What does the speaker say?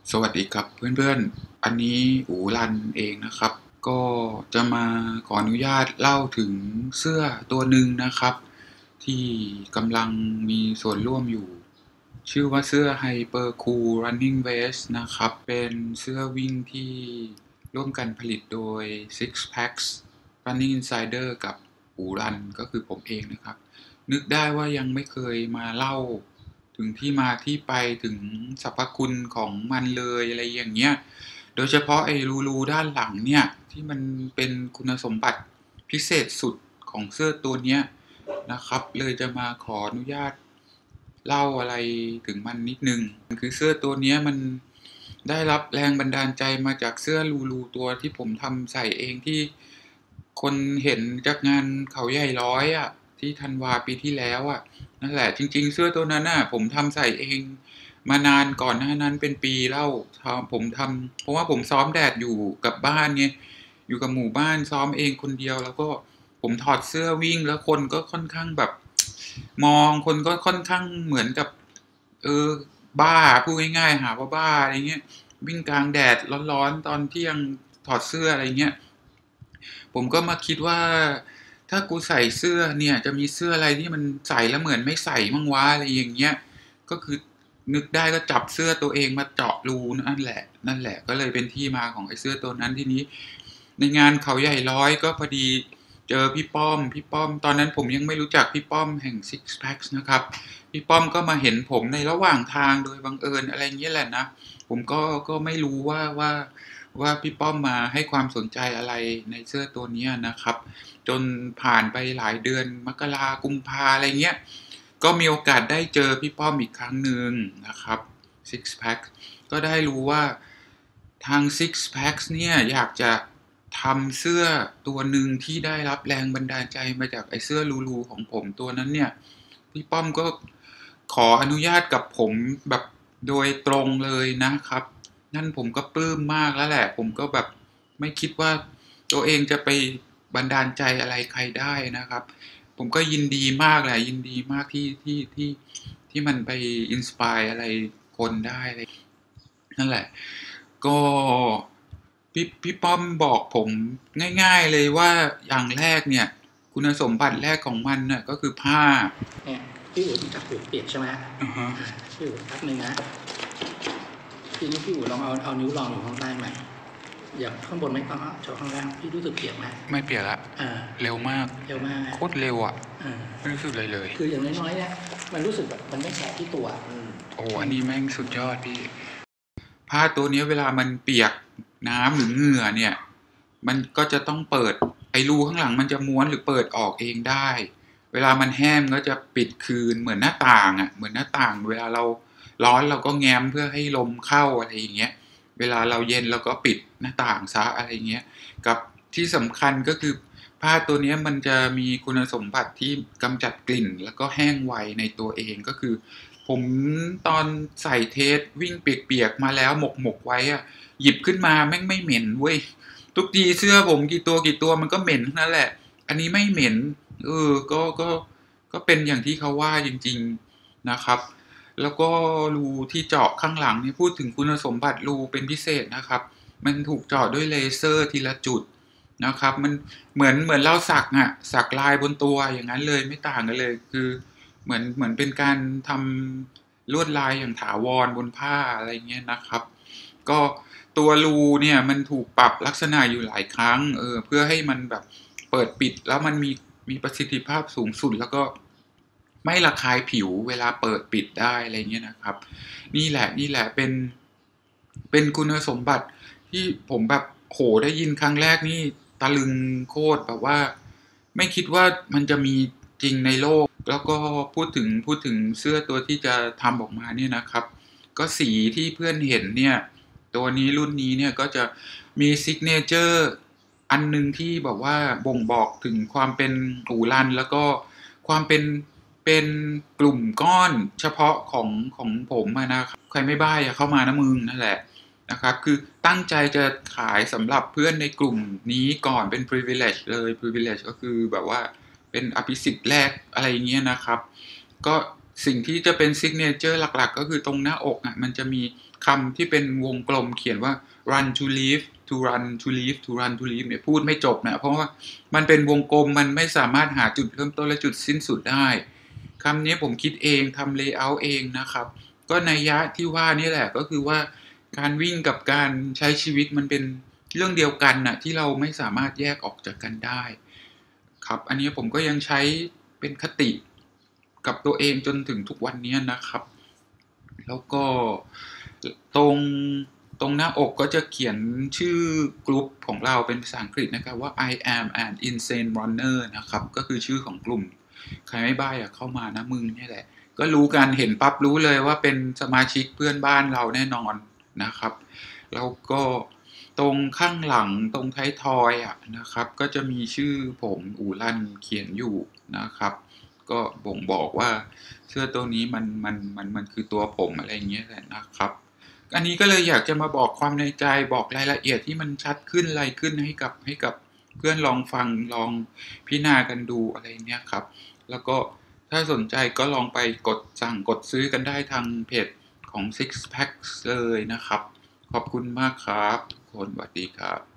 สวัสดีครับเพื่อนๆ อันนี้อูรันเองนะครับก็จะมาขออนุญาตเล่าถึงเสื้อตัวหนึ่งนะครับที่กำลังมีส่วนร่วมอยู่ชื่อว่าเสื้อ Hyper Cool Running Vest นะครับเป็นเสื้อวิ่งที่ร่วมกันผลิตโดย Six Packs Running Insider กับอูรันก็คือผมเองนะครับนึกได้ว่ายังไม่เคยมาเล่าถึงที่มาที่ไปถึงสรรพคุณของมันเลยอะไรอย่างเงี้ยโดยเฉพาะไอ้รูด้านหลังเนี่ยที่มันเป็นคุณสมบัติพิเศษสุดของเสื้อตัวเนี้ยนะครับเลยจะมาขออนุญาตเล่าอะไรถึงมันนิดนึงคือเสื้อตัวเนี้ยมันได้รับแรงบันดาลใจมาจากเสื้อรูตัวที่ผมทำใส่เองที่คนเห็นจากงานเขาใหญ่ร้อยอ่ะที่ธันวาปีที่แล้วอ่ะนั่นแหละจริงๆเสื้อตัวนั้นน่ะผมทำใส่เองมานานก่อนหน้านั้นเป็นปีแล้วผมทำเพราะว่าผมซ้อมแดดอยู่กับบ้านไงอยู่กับหมู่บ้านซ้อมเองคนเดียวแล้วก็ผมถอดเสื้อวิ่งแล้วคนก็ค่อนข้างแบบมองคนก็ค่อนข้างเหมือนกับเออบ้าพูดง่ายๆหาว่าบ้าอะไรเงี้ยวิ่งกลางแดดร้อนๆตอนเที่ยงถอดเสื้ออะไรเงี้ยผมก็มาคิดว่าถ้ากูใส่เสื้อเนี่ยจะมีเสื้ออะไรที่มันใส่แล้วเหมือนไม่ใส่มั่งวะอะไรอย่างเงี้ยก็คือนึกได้ก็จับเสื้อตัวเองมาเจาะรูนั่นแหละก็เลยเป็นที่มาของไอ้เสื้อตัวนั้นทีนี้ในงานเขาใหญ่ร้อยก็พอดีเจอพี่ป้อมตอนนั้นผมยังไม่รู้จักพี่ป้อมแห่ง Six Packs นะครับพี่ป้อมก็มาเห็นผมในระหว่างทางโดยบังเอิญอะไรเงี้ยแหละนะผมก็ไม่รู้ว่าพี่ป้อมมาให้ความสนใจอะไรในเสื้อตัวนี้นะครับจนผ่านไปหลายเดือนมกรากุมภาอะไรเงี้ยก็มีโอกาสได้เจอพี่ป้อมอีกครั้งหนึ่งนะครับ Six Pack ก็ได้รู้ว่าทาง Six Packs เนี่ยอยากจะทำเสื้อตัวหนึ่งที่ได้รับแรงบันดาลใจมาจากไอ้เสื้อรูของผมตัวนั้นเนี่ยพี่ป้อมก็ขออนุญาตกับผมแบบโดยตรงเลยนะครับ นั่นผมก็ปลื้มมากแล้วแหละผมก็แบบไม่คิดว่าตัวเองจะไปบันดาลใจอะไรใครได้นะครับผมก็ยินดีมากแหละยินดีมากที่มันไปอินสปายอะไรคนได้อะไรนั่นแหละก็พี่ป้อมบอกผมง่ายๆเลยว่าอย่างแรกเนี่ยคุณสมบัติแรกของมันน่ะก็คือผ้าเนี่ยพี่อู๋จับหูเปียกใช่ไหมพี่อู๋แป๊บนึงนะทีนี้พี่อู๋ลองเอานิ้วรองอยู่ข้างใต้ไหมอย่าข้างบนไม่ต้องเฉพาะข้างล่างพี่รู้สึกเปียกไหมไม่เปลี่ยนละเร็วมากโคตรเร็วอ่ะไม่รู้สึกเลยคืออย่างน้อยๆเนี่ยมันรู้สึกแบบมันไม่แฉะที่ตัวโอ้อันนี้แม่งสุดยอดพี่ผ้าตัวนี้เวลามันเปียกน้ำหรือเหงื่อเนี่ยมันก็จะต้องเปิดไอ้รูข้างหลังมันจะม้วนหรือเปิดออกเองได้เวลามันแห้งก็จะปิดคืนเหมือนหน้าต่างอ่ะเหมือนหน้าต่างเวลาเราร้อนเราก็แง้มเพื่อให้ลมเข้าอะไรอย่างเงี้ยเวลาเราเย็นเราก็ปิดหน้าต่างซะอะไรเงี้ยกับที่สำคัญก็คือผ้าตัวนี้มันจะมีคุณสมบัติที่กำจัดกลิ่นแล้วก็แห้งไวในตัวเองก็คือผมตอนใส่เทสวิ่งเปียกๆมาแล้วหมกไว้อะหยิบขึ้นมาแม่งไม่เหม็นเว้ยทุกทีเสื้อผมกี่ตัวมันก็เหม็นนั่นแหละอันนี้ไม่เหม็นก็เป็นอย่างที่เขาว่าจริงๆนะครับแล้วก็รูที่เจาะข้างหลังนี่พูดถึงคุณสมบัติรูเป็นพิเศษนะครับมันถูกเจาะด้วยเลเซอร์ทีละจุดนะครับมันเหมือนเราสักลายบนตัวอย่างนั้นเลยไม่ต่างกันเลยคือเหมือนเป็นการทำลวดลายอย่างถาวรบนผ้าอะไรเงี้ยนะครับก็ตัวรูเนี่ยมันถูกปรับลักษณะอยู่หลายครั้งเพื่อให้มันแบบเปิดปิดแล้วมันมีประสิทธิภาพสูงสุดแล้วก็ไม่ระคายผิวเวลาเปิดปิดได้อะไรเงี้ยนะครับนี่แหละเป็นคุณสมบัติที่ผมแบบโหได้ยินครั้งแรกนี่ตะลึงโคตรแบบว่าไม่คิดว่ามันจะมีจริงในโลกแล้วก็พูดถึงเสื้อตัวที่จะทำออกมาเนี่ยนะครับก็สีที่เพื่อนเห็นเนี่ยตัวนี้รุ่นนี้เนี่ยก็จะมีซิกเนเจอร์อันนึงที่บอกว่าบ่งบอกถึงความเป็นอู่รันแล้วก็ความเป็นกลุ่มก้อนเฉพาะของผมนะครับใครไม่บ้าอย่าเข้ามานะมึงนั่นแหละนะครับคือตั้งใจจะขายสำหรับเพื่อนในกลุ่มนี้ก่อนเป็น privilege เลย privilege ก็คือแบบว่าเป็นอภิสิทธิ์แรกอะไรอย่างเงี้ยนะครับก็สิ่งที่จะเป็น signature หลักๆก็คือตรงหน้าอกอ่ะมันจะมีคำที่เป็นวงกลมเขียนว่า run to live to run to live to run to live เนี่ยพูดไม่จบนะเพราะว่ามันเป็นวงกลมมันไม่สามารถหาจุดเริ่มต้นและจุดสิ้นสุดได้คำนี้ผมคิดเองทำ layout เองนะครับก็นัยยะที่ว่านี่แหละก็คือว่าการวิ่งกับการใช้ชีวิตมันเป็นเรื่องเดียวกันน่ะที่เราไม่สามารถแยกออกจากกันได้ครับอันนี้ผมก็ยังใช้เป็นคติกับตัวเองจนถึงทุกวันนี้นะครับแล้วก็ตรงหน้าอกก็จะเขียนชื่อกลุ่มของเราเป็นภาษาอังกฤษนะครับว่า I am an insane runner นะครับก็คือชื่อของกลุ่มใครไม่บ้าอยากเข้ามานะมึงนี่แหละก็รู้กันเห็นปั๊บรู้เลยว่าเป็นสมาชิกเพื่อนบ้านเราแน่นอนนะครับแล้วก็ตรงข้างหลังตรงท้ายทอยนะครับก็จะมีชื่อผมอู่ลั่นเขียนอยู่นะครับก็บ่งบอกว่าเสื้อตัวนี้มันคือตัวผมอะไรเงี้ยแหละนะครับอันนี้ก็เลยอยากจะมาบอกความในใจบอกรายละเอียดที่มันชัดขึ้นอะไรขึ้นให้กับเพื่อนลองฟังลองพิจารณากันดูอะไรเนี้ยครับแล้วก็ถ้าสนใจก็ลองไปกดสั่งกดซื้อกันได้ทางเพจของ Six Packs เลยนะครับขอบคุณมากครับทุกคนสวัสดีครับ